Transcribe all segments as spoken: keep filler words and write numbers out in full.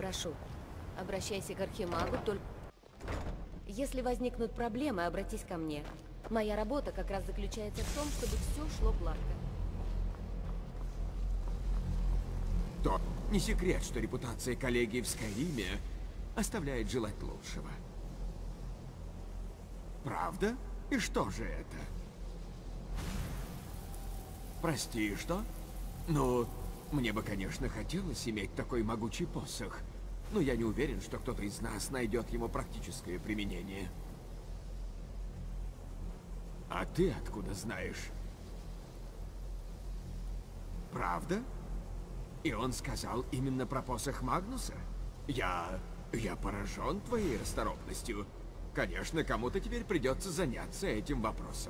Прошу, обращайся к Архимагу, только... Если возникнут проблемы, обратись ко мне. Моя работа как раз заключается в том, чтобы все шло гладко. То не секрет, что репутация коллегии в Скайриме оставляет желать лучшего. Правда? И что же это? Прости, что? Ну, мне бы, конечно, хотелось иметь такой могучий посох, но я не уверен, что кто-то из нас найдет ему практическое применение. А ты откуда знаешь? Правда? И он сказал именно про посох Магнуса? Я... я поражен твоей расторопностью. Конечно, кому-то теперь придется заняться этим вопросом.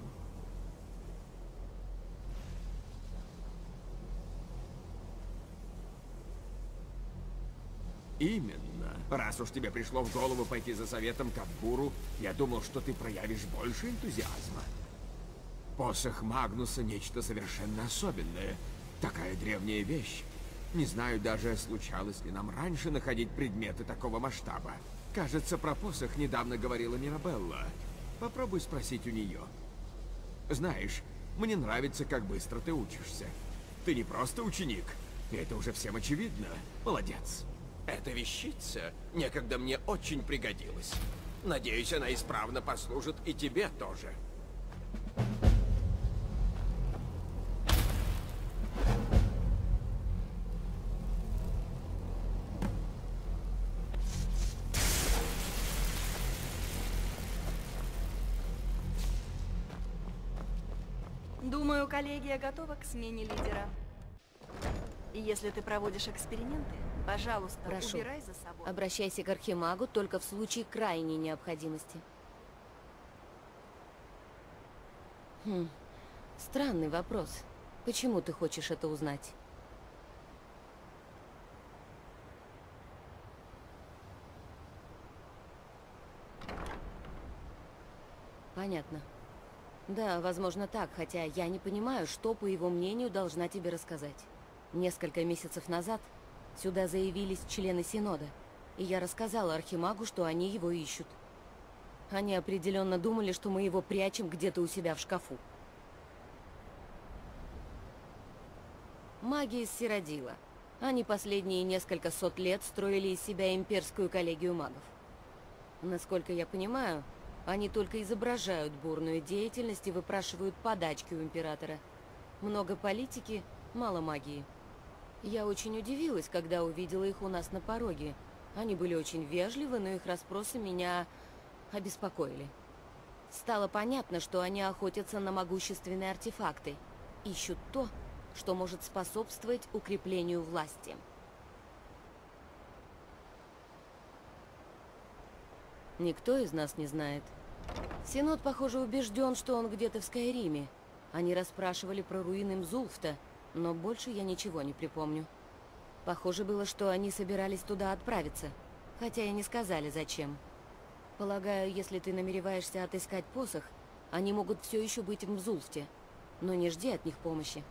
Именно. Раз уж тебе пришло в голову пойти за советом к Аббуру, я думал, что ты проявишь больше энтузиазма. Посох Магнуса — нечто совершенно особенное. Такая древняя вещь. Не знаю даже, случалось ли нам раньше находить предметы такого масштаба. Кажется, про посох недавно говорила Мирабелла. Попробуй спросить у нее. Знаешь, мне нравится, как быстро ты учишься. Ты не просто ученик. Это уже всем очевидно. Молодец. Эта вещица некогда мне очень пригодилась. Надеюсь, она исправно послужит и тебе тоже. Думаю, коллегия готова к смене лидера. И если ты проводишь эксперименты, пожалуйста, Прошу, убирай за собой. Обращайся к Архимагу только в случае крайней необходимости. Хм, странный вопрос. Почему ты хочешь это узнать? Понятно. Да, возможно так, хотя я не понимаю, что, по его мнению, должна тебе рассказать. Несколько месяцев назад сюда заявились члены Синода, и я рассказала Архимагу, что они его ищут. Они определенно думали, что мы его прячем где-то у себя в шкафу. Маги из Сиродила. Они последние несколько сот лет строили из себя имперскую коллегию магов. Насколько я понимаю, они только изображают бурную деятельность и выпрашивают подачки у императора. Много политики, мало магии. Я очень удивилась, когда увидела их у нас на пороге. Они были очень вежливы, но их расспросы меня обеспокоили. Стало понятно, что они охотятся на могущественные артефакты. Ищут то, что может способствовать укреплению власти. Никто из нас не знает. Синод, похоже, убежден, что он где-то в Скайриме. Они расспрашивали про руины Мзулфта, но больше я ничего не припомню. Похоже было, что они собирались туда отправиться, хотя и не сказали, зачем. Полагаю, если ты намереваешься отыскать посох, они могут все еще быть в Мзулфте, но не жди от них помощи.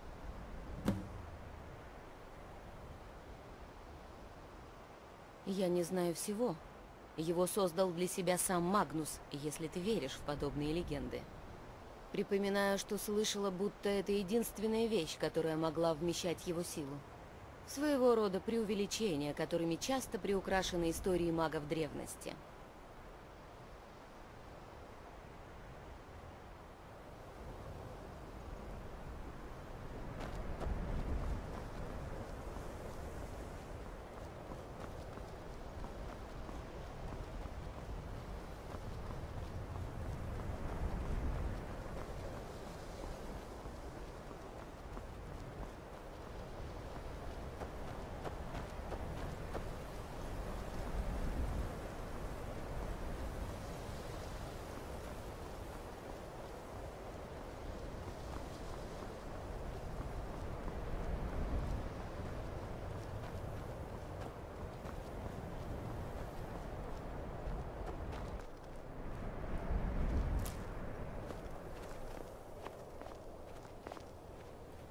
Я не знаю всего. Его создал для себя сам Магнус, если ты веришь в подобные легенды. Припоминаю, что слышала, будто это единственная вещь, которая могла вмещать его силу. Своего рода преувеличения, которыми часто приукрашены истории магов древности.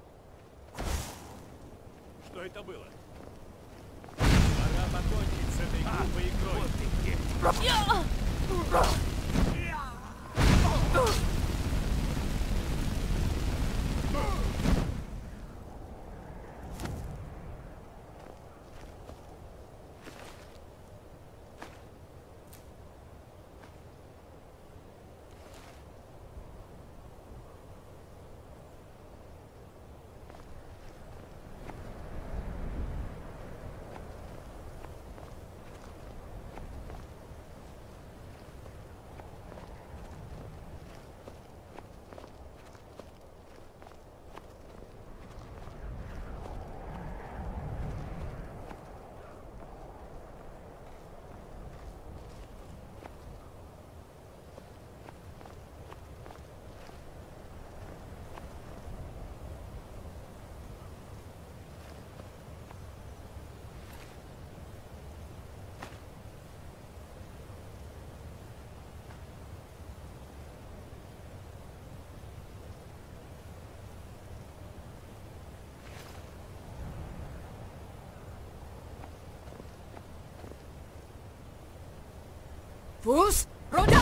Что это было? Пора покончить с Фус, руда!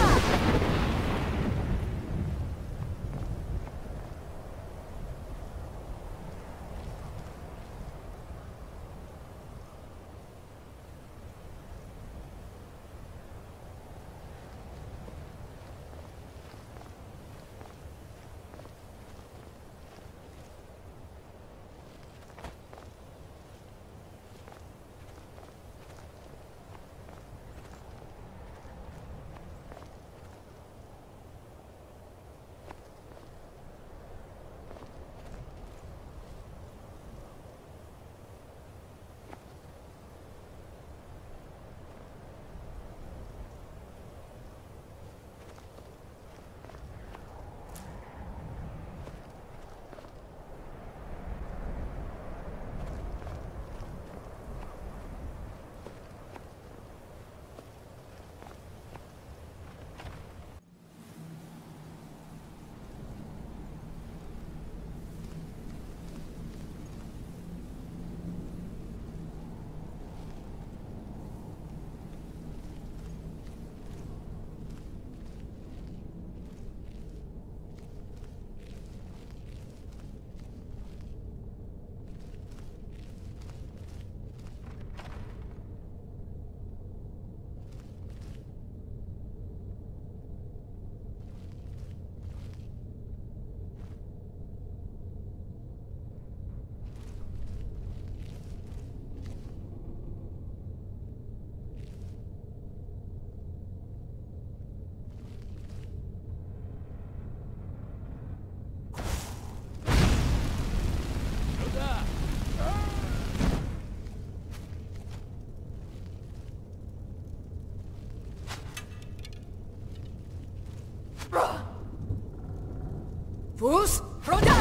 Фус, руда!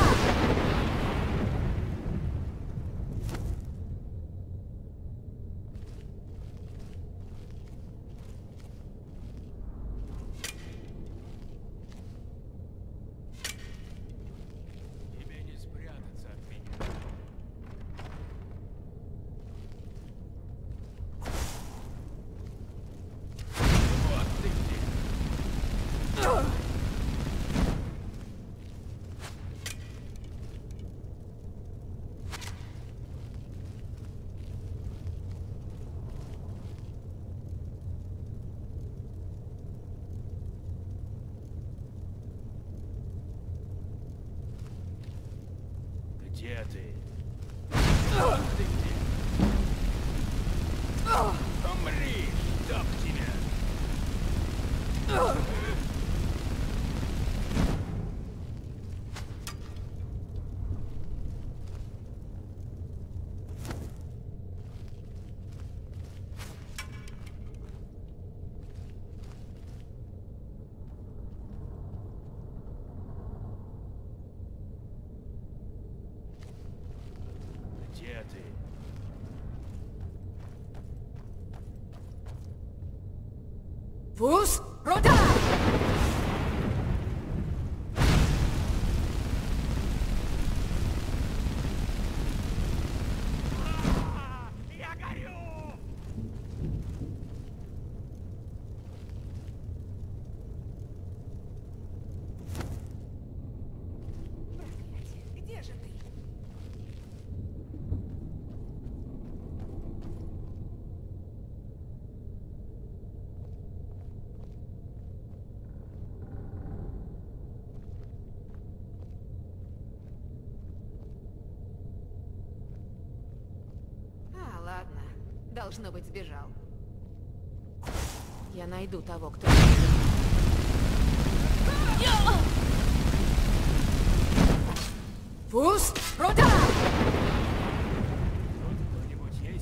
Тебе не спрятаться от меня. Вот ты где. Где ты? Вот ты где? Умри, чтоб тебя! Где ты? Фус, руда! Я горю! Где же ты? А, ладно. Должно быть, сбежал. Я найду того, кто... Фус! Рода! Кто-нибудь есть?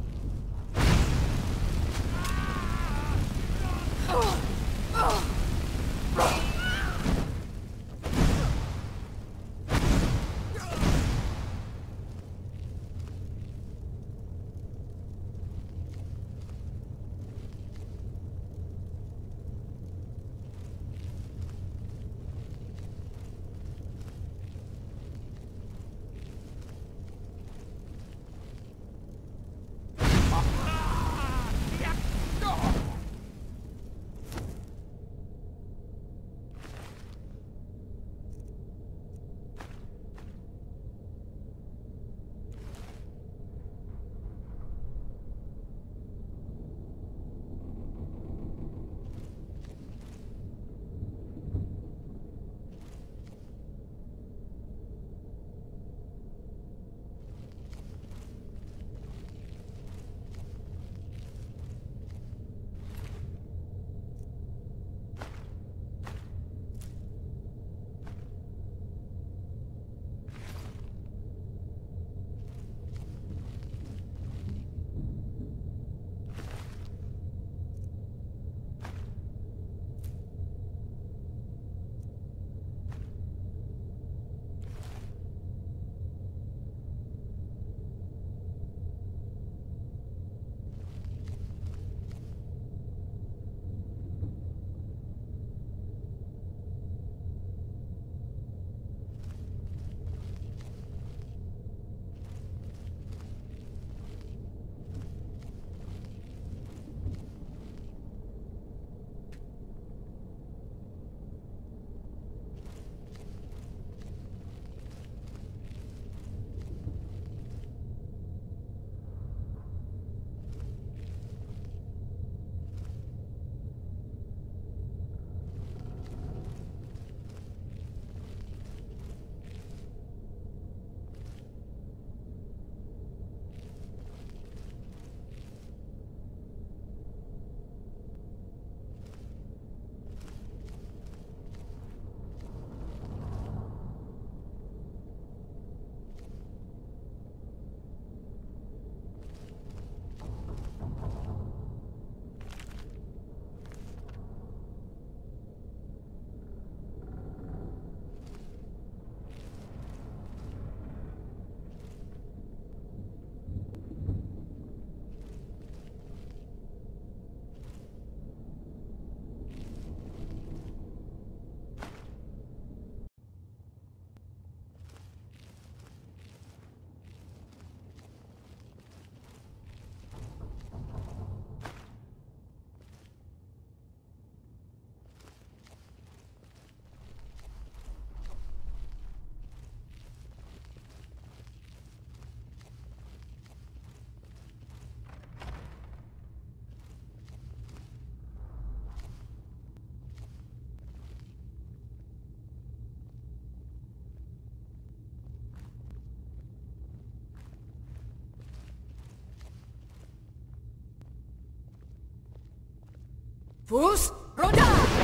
Фус! Рода!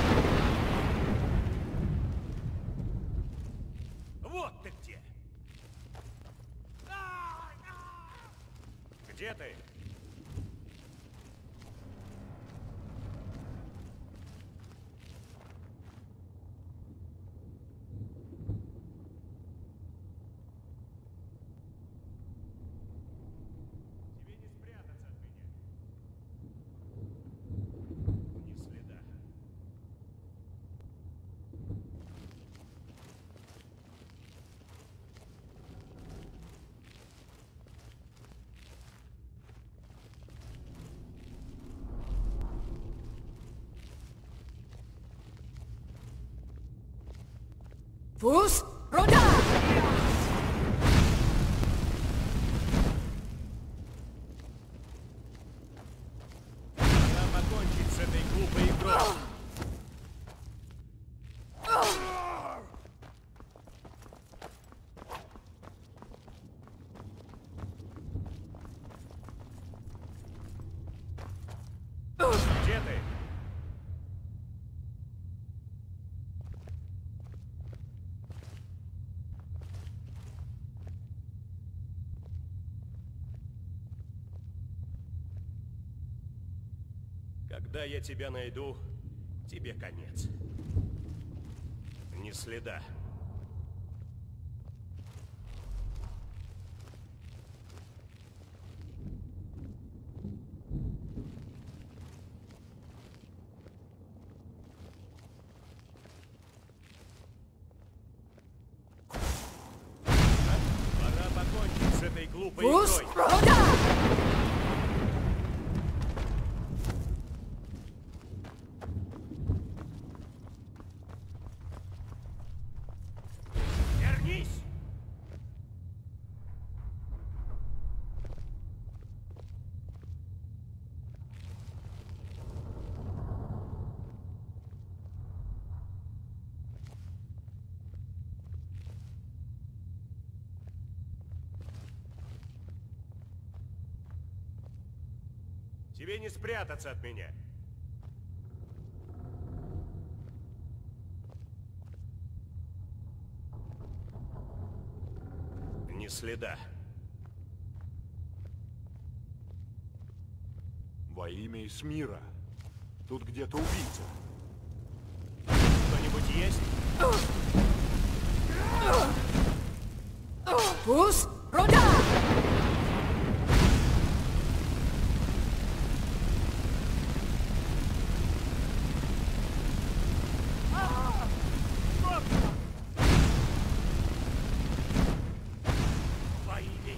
Вот ты где! Где ты? Тебе не спрятаться от меня. Ни следа. Фус! Рода! Когда я тебя найду, тебе конец. Ни следа. Пора покончить с этой глупой Пус! игрой. Вернись! Тебе не спрятаться от меня. Ни следа. Во имя Исмира. Тут где-то убийца. Кто-нибудь есть? Пус! Рода! Во имя...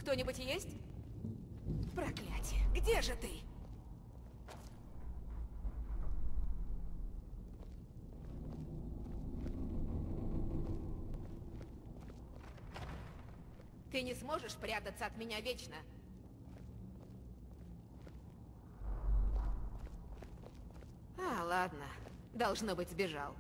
кто-нибудь есть? Проклятие, где же ты? Ты не сможешь прятаться от меня вечно. А, ладно. Должно быть, сбежал.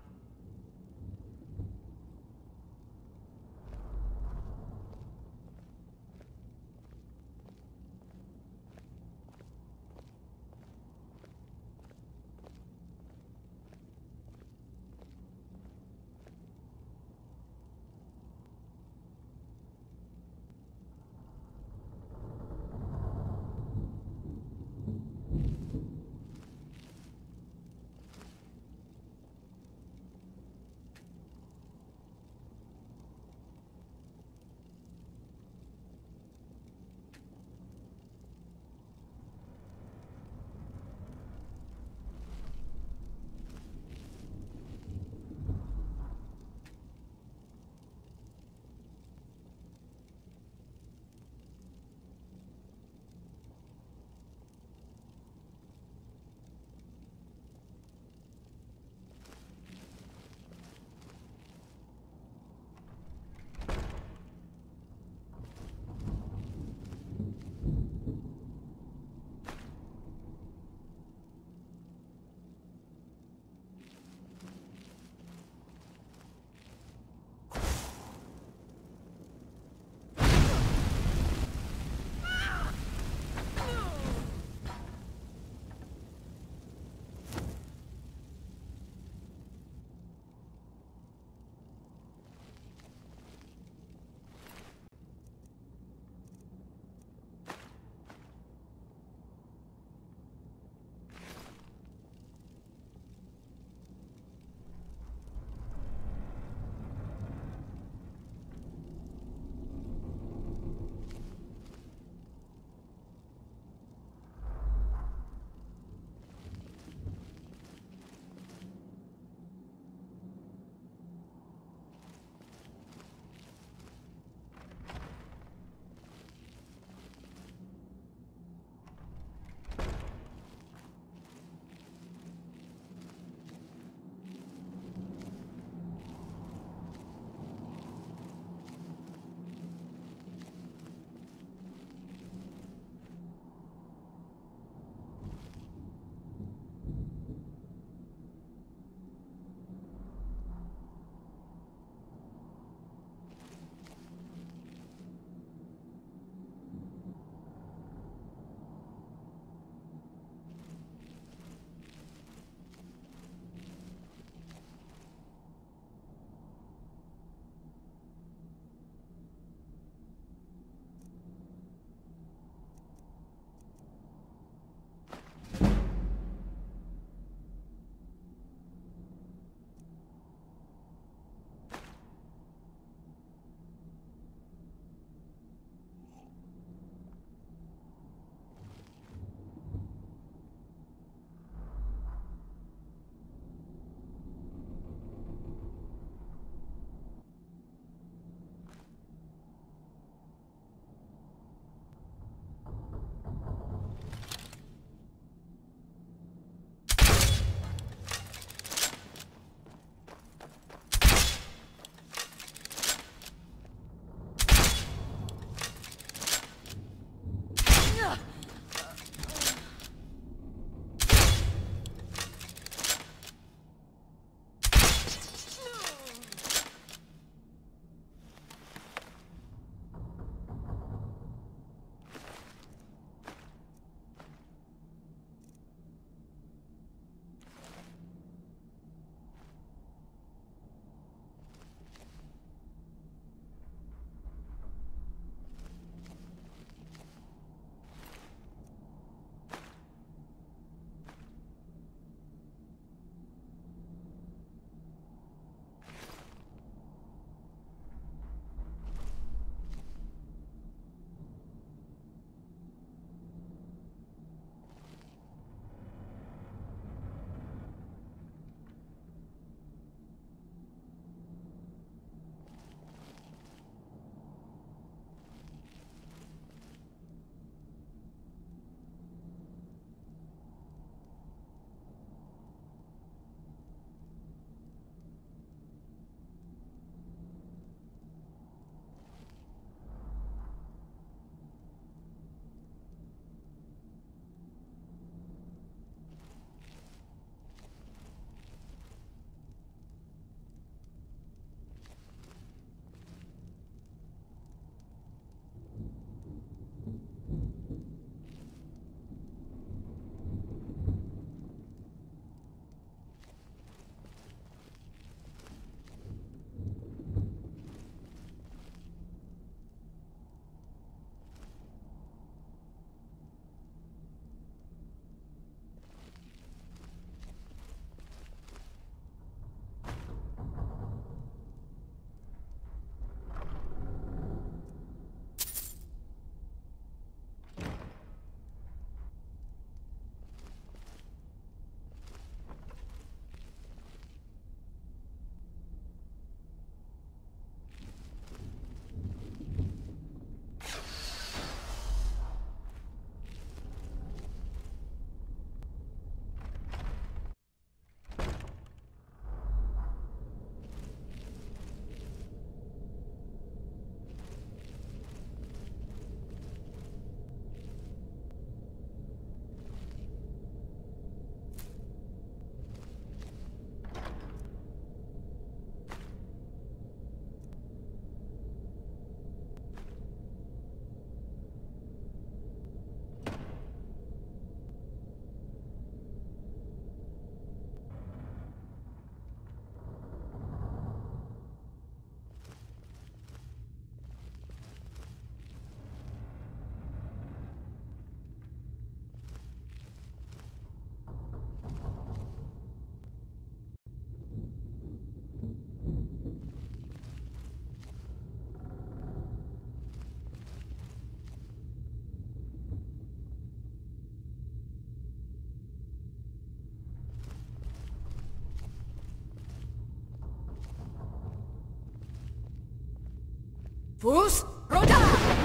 Фус! Рода!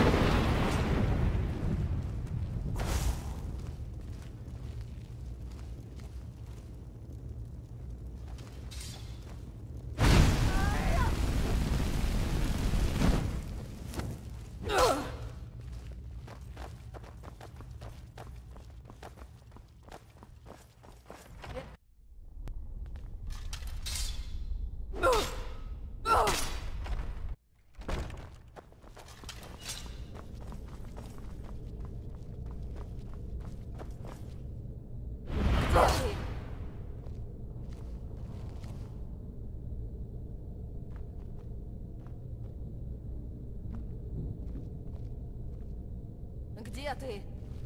Где ты?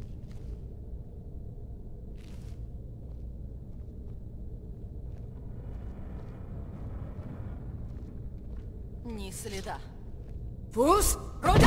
Ни следа. Фус! Рода!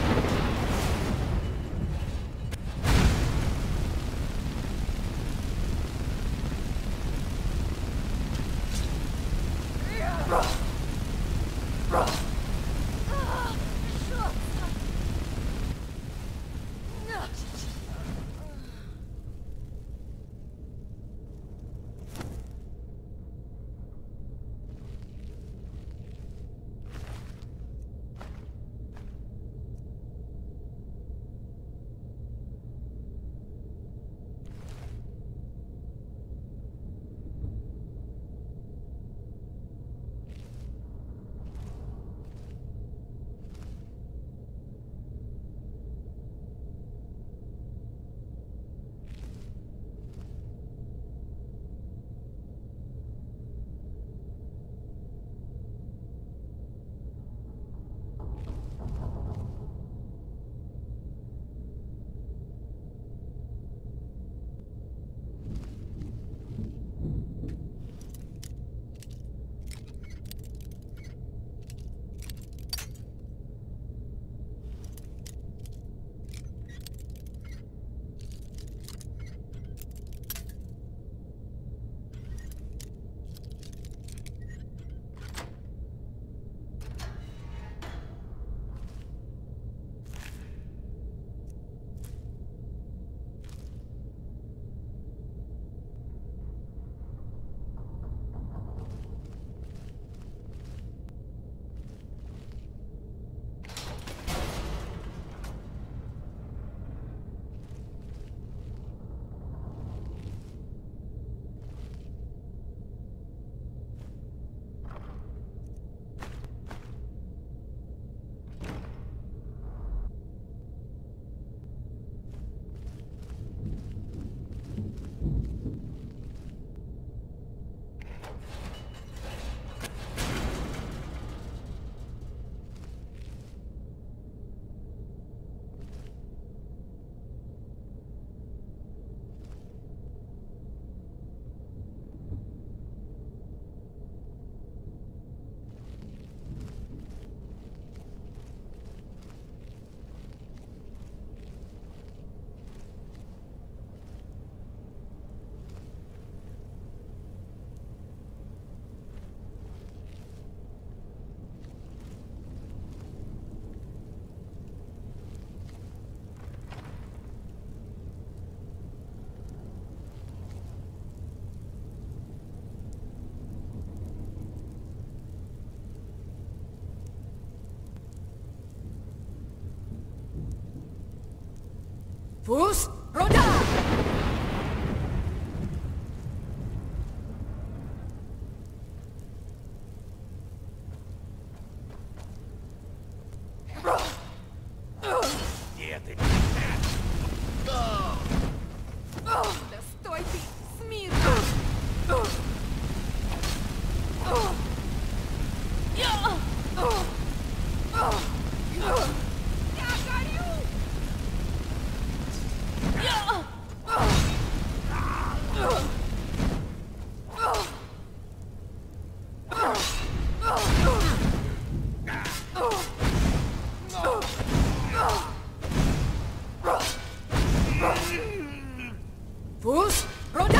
Фус! Рода! Где ты? Да стой ты! Смирно! Я горю! Фус! Рода!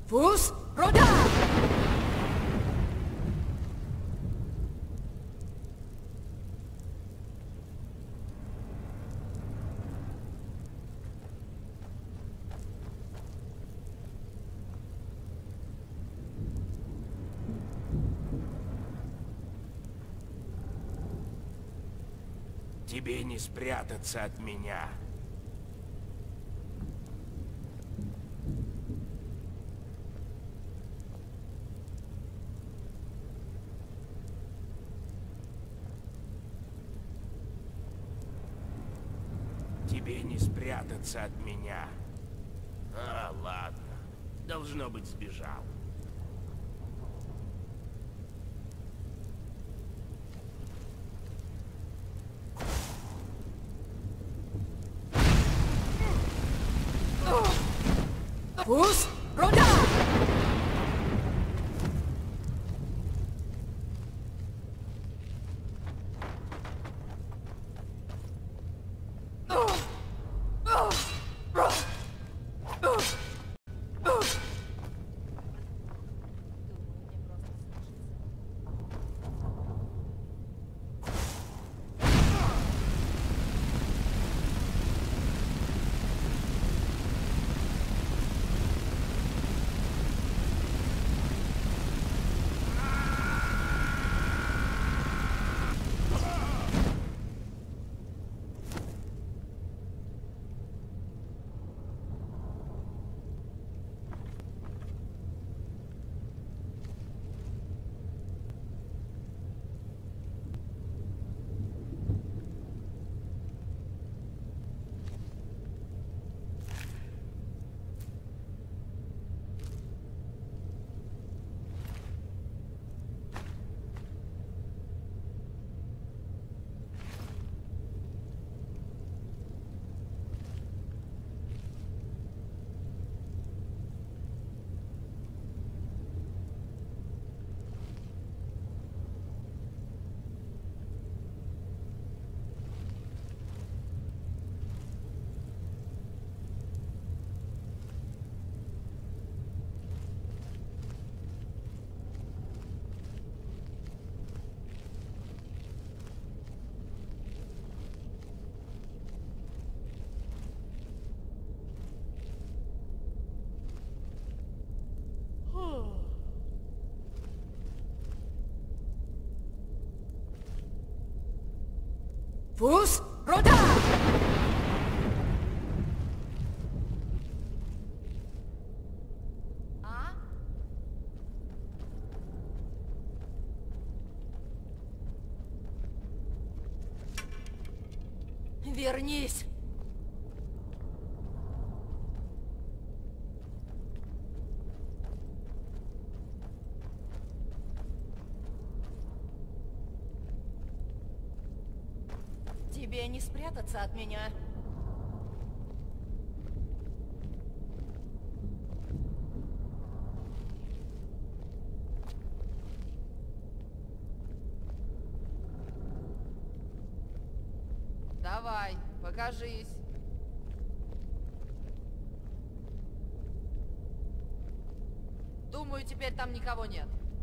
Фус! Рода! Тебе не спрятаться от меня. Тебе не спрятаться от меня. А, ладно. Должно быть, сбежал. Фус! Рода! Фус! Рода! А? Вернись! Тебе не спрятаться от меня. Давай, покажись. Думаю, теперь там никого нет.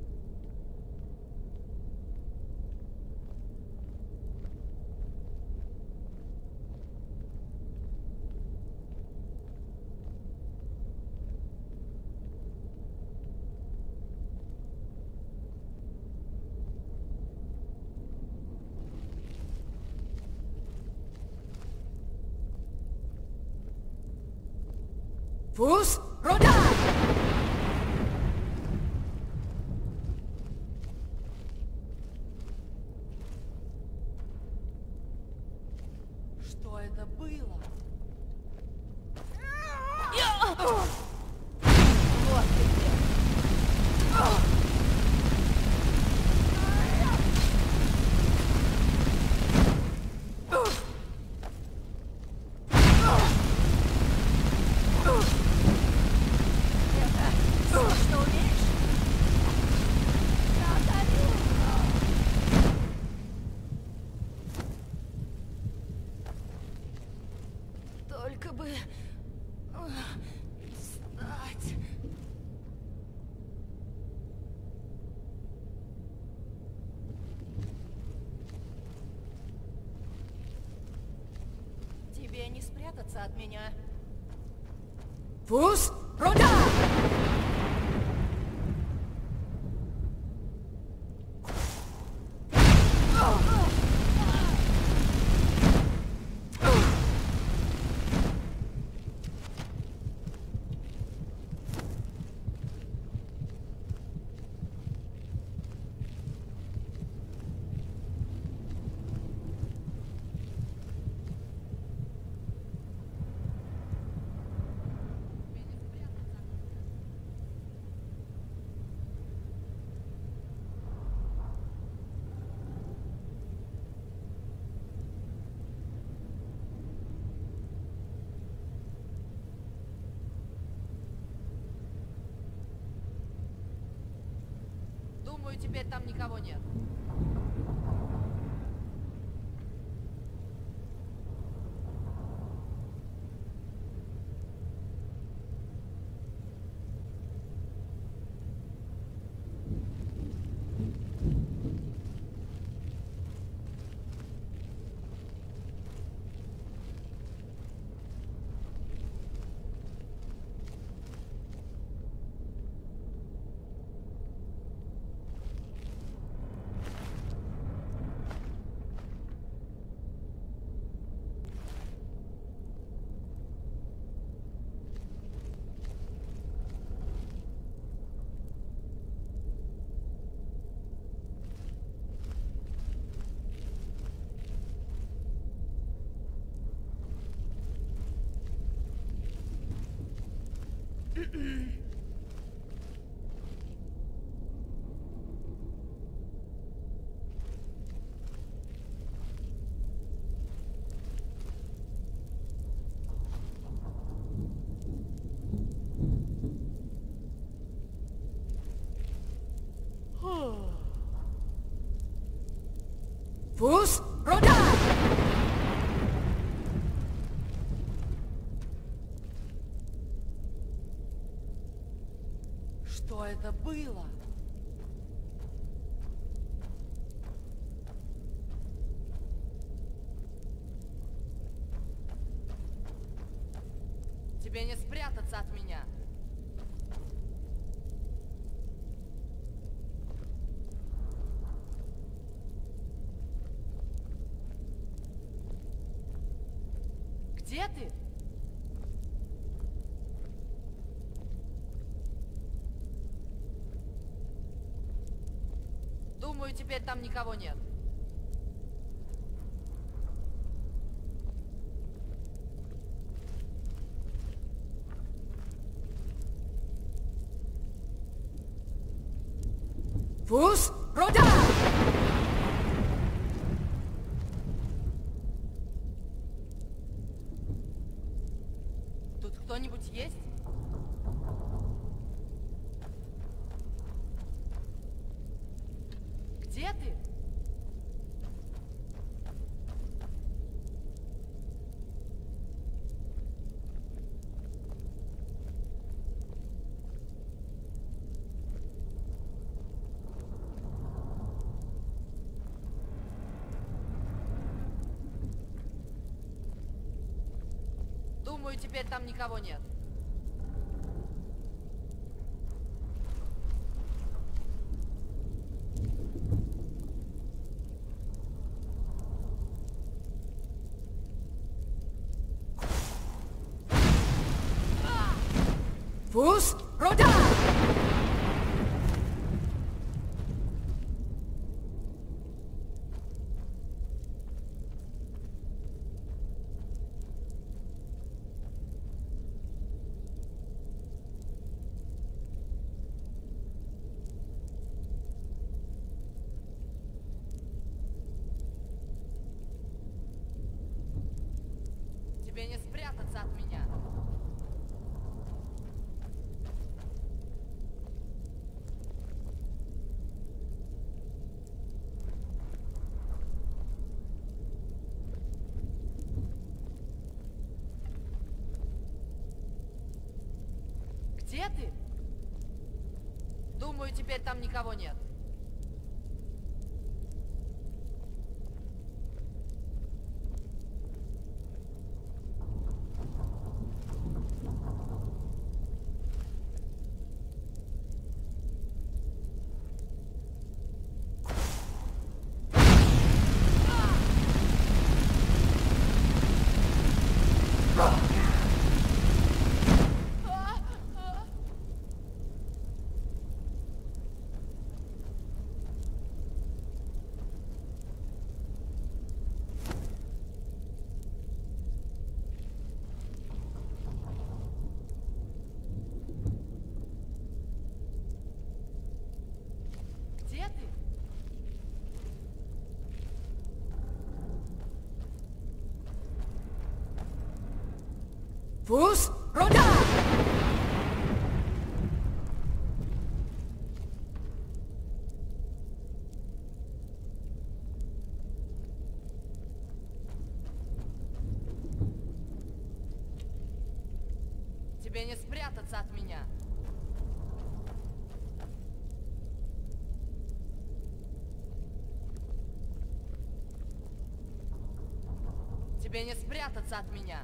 Фус! Рода! Что это было? Вот ты где. Только бы Тебе не спрятаться от меня. Фус! Рода! Думаю, теперь там никого нет. Фус! Рода! Что это было? Тебе не спрятаться от меня. Где ты? Думаю, теперь там никого нет. Фус! Рода! Тут кто-нибудь есть? Где ты? Думаю, теперь там никого нет. Фус! Рода! Тебе не спрятаться от меня. Где ты? Думаю, теперь там никого нет. Фус! Руда! Тебе не спрятаться от меня. Тебе не спрятаться от меня.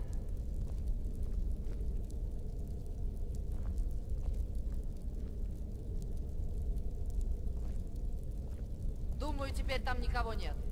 Думаю, теперь там никого нет.